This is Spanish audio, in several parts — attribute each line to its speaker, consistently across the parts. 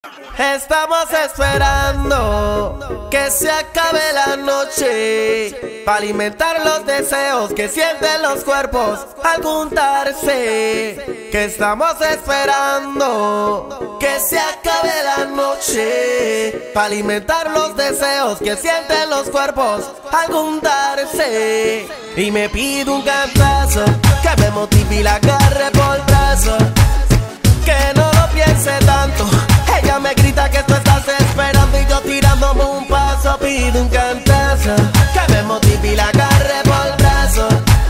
Speaker 1: Estamos esperando que se acabe la noche para alimentar los deseos que sienten los cuerpos al juntarse. Que estamos esperando que se acabe la noche para alimentar los deseos que sienten los cuerpos al juntarse. Y me pido un cantazo que me motive y la agarre por el brazo, que no lo piense tanto. Ella me grita que tú estás esperando y yo tirándome un paso. Pido un cantazo que me motive y la agarre por el brazo,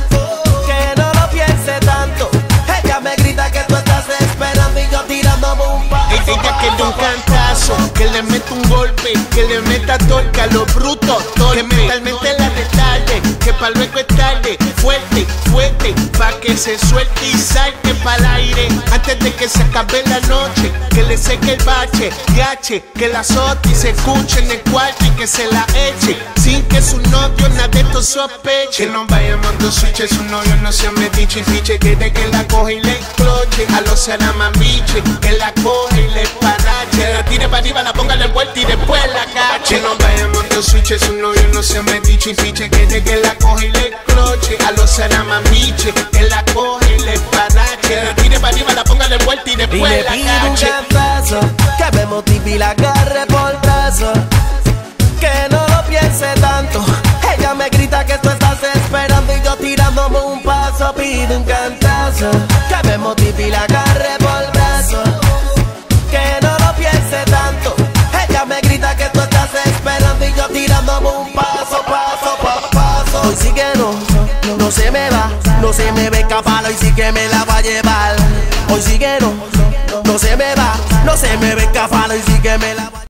Speaker 1: que no lo piense tanto. Ella me grita que tú estás esperando y yo tirándome un paso.
Speaker 2: Ella quiere un cantazo, que le meta un golpe, que le meta torca a los brutos, que mentalmente la retarde, que pa' luego es tarde. Fuerte, fuerte, pa' que se suelte y salte pa'l aire antes de que se acabe la noche. Que le seque el bache, gache, que la azote y se escuche en el cuarto y que se la eche sin que su novio nada de esto sospeche. Que no vayamos dos switches, su novio no se metiche y fiche, quiere que la coge y le cloche. A los saramamiche, que la coge y le parache, la tire para arriba, la ponga en el vuelta y después la cache. Que no vayamos dos switches, su novio no se metiche y fiche, quiere que la coge y le cloche. A los saramamiche, que la coge y le parache, la tire para arriba, la ponga en el vuelta y después la cache.
Speaker 1: Cantazo que me motive y la agarre por el brazo, que no lo piense tanto. Ella me grita que tú estás esperando y yo tirándome un paso. Pido un cantazo que me motive y la agarre por el brazo, que no lo piense tanto. Ella me grita que tú estás esperando y yo tirándome un paso, paso, paso, paso. Hoy sí que no se me va, no se me ve escapar, hoy sí que me la va a llevar. Hoy sí que no se me va, no se me ve escapar, hoy sí que me la va a llevar.